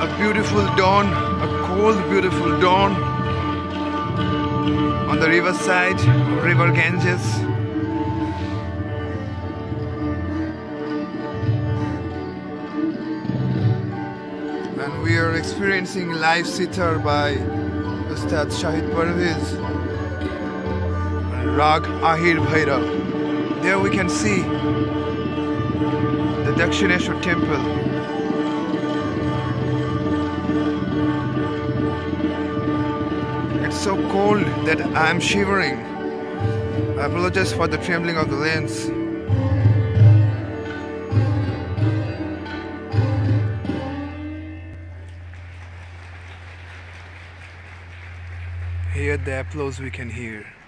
A beautiful dawn, a cold beautiful dawn on the riverside, river Ganges. And we are experiencing live sitar by Ustad Shahid Parvez, Rag AHIR BHAIRAV. There we can see the Dakshineshwar temple. It's so cold that I am shivering. I apologize for the trembling of the lens. Here the applause we can hear.